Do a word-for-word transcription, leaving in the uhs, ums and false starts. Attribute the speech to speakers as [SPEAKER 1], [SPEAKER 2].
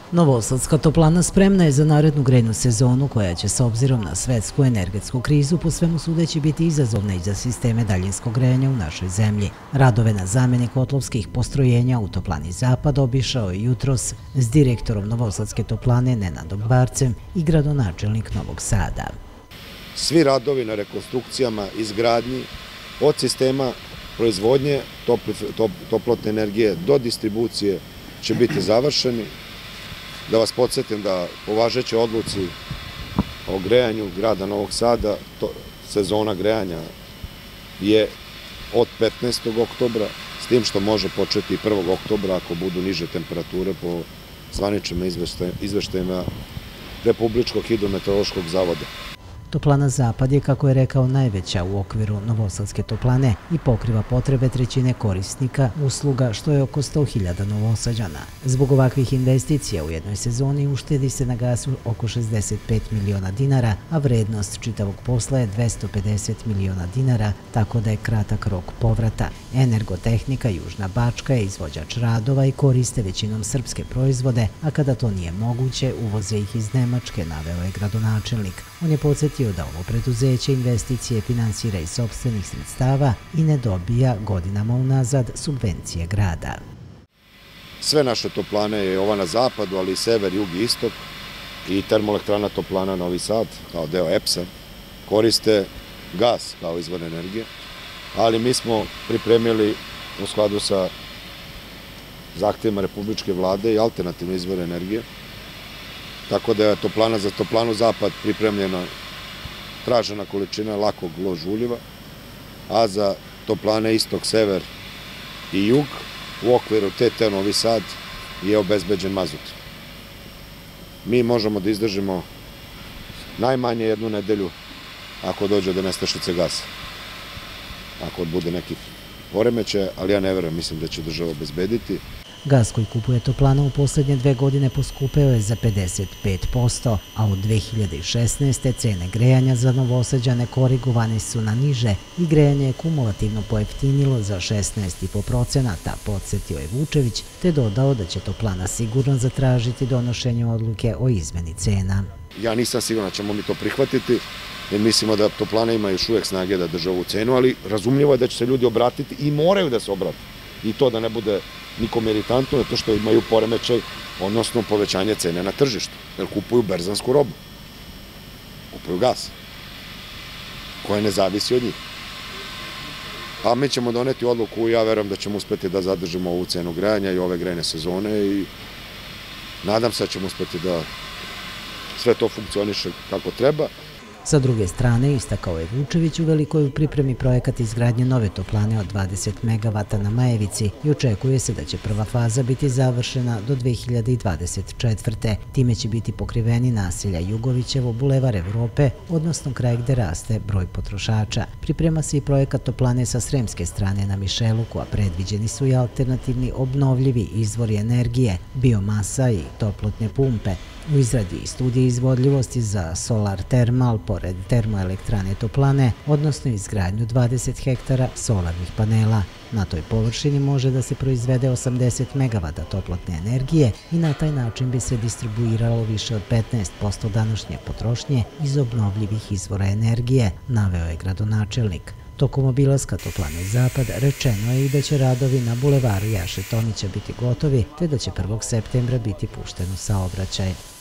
[SPEAKER 1] Novosadska toplana spremna je za narednu grejnu sezonu koja će s obzirom na svetsku energetsku krizu po svemu sudeći biti izazovna i za sisteme daljinskog grejanja u našoj zemlji. Radove na zameni kotlovskih postrojenja u toplani Zapad obišao je jutros s direktorom Novosadske toplane Nenadom Barcem i gradonačelnik Novog Sada.
[SPEAKER 2] Svi radovi na rekonstrukcijama, izgradnji od sistema proizvodnje toplotne energije do distribucije će biti završeni. Da vas podsjetim da po važećoj odluci o grejanju grada Novog Sada sezona grejanja je od petnaestog oktobra, s tim što može početi i prvog oktobra ako budu niže temperature po zvaničnim izveštajima Republičkog hidrometeorološkog zavoda.
[SPEAKER 1] Toplana Zapad je, kako je rekao, najveća u okviru Novosadske toplane i pokriva potrebe trećine korisnika usluga, što je oko sto hiljada Novosađana. Zbog ovakvih investicija u jednoj sezoni uštedi se na gasu oko šezdeset pet miliona dinara, a vrednost čitavog posla je dvesta pedeset miliona dinara, tako da je kratak rok povrata. Energotehnika Južna Bačka je izvođač radova i koriste većinom srpske proizvode, a kada to nije moguće, uvoze ih iz Nemačke, naveo je gradonačelnik. On je podsjetio da ovo preduzeće investicije finansira iz sopstvenih sredstava i ne dobija godinama unazad subvencije grada.
[SPEAKER 2] Sve naše toplane je ova na zapadu, ali i sever, jug i istok i termoelektrana toplana Novi Sad kao deo E P S-a koriste gas kao izvor energije, ali mi smo pripremili u skladu sa zahtevima Republičke vlade i alternativne izvore energije, tako da je toplana za toplanu Zapad pripremljena tražena količina lakog lož uljiva, a za toplane istok, sever i jug u okviru T T Novi Sad je obezbeđen mazut. Mi možemo da izdržimo najmanje jednu nedelju ako dođe do nestašice gasa. Ako bude nekih poremećaja, ali ja ne verujem, mislim da će država obezbediti.
[SPEAKER 1] Gas koji kupuje toplana u poslednje dve godine poskupeo je za pedeset pet posto, a od dve hiljade šesnaeste. cene grejanja za Novosađane korigovane su na niže i grejanje je kumulativno pojeftinilo za šesnaest zarez pet procenata, podsjetio je Vučević, te dodao da će toplana sigurno zatražiti donošenje odluke o izmeni cena.
[SPEAKER 2] Ja nisam siguran da ćemo mi to prihvatiti, jer mislimo da toplane ima još uvek snage da drže ovu cenu, ali razumljivo je da će se ljudi obratiti i moraju da se obrate. I to da ne bude nikom iritantno, to što imaju poremećaj, odnosno povećanje cene na tržištu, jer kupuju berzansku robu, kupuju gas, koja ne zavisi od njih. A mi ćemo doneti odluku i ja verujem da ćemo uspeti da zadržimo ovu cenu grejanja i ove grejne sezone i nadam se da ćemo uspeti da sve to funkcioniše kako treba.
[SPEAKER 1] Sa druge strane, istakao je Vučević, u Velikoj u pripremi projekat izgradnje nove toplane od dvadeset megavata na Majevici i očekuje se da će prva faza biti završena do dve hiljade dvadeset četvrte. Time će biti pokriveni naselja Jugovićevo, Bulevar Evrope, odnosno kraj gde raste broj potrošača. Priprema se i projekat toplane sa sremske strane na Mišeluku, a predviđeni su i alternativni obnovljivi izvori energije, biomasa i toplotne pumpe. U izradi i studije izvodljivosti za solar termal pored termoelektrane toplane, odnosno izgradnju dvadeset hektara solarnih panela. Na toj površini može da se proizvede osamdeset megavata toplotne energije i na taj način bi se distribuiralo više od petnaest posto današnje potrošnje iz obnovljivih izvora energije, naveo je gradonačelnik. Tokom obilaska toplane Zapad rečeno je i da će radovi na bulevaru Jaše Tomića biti gotovi, te da će prvog septembra biti pušten u saobraćaj.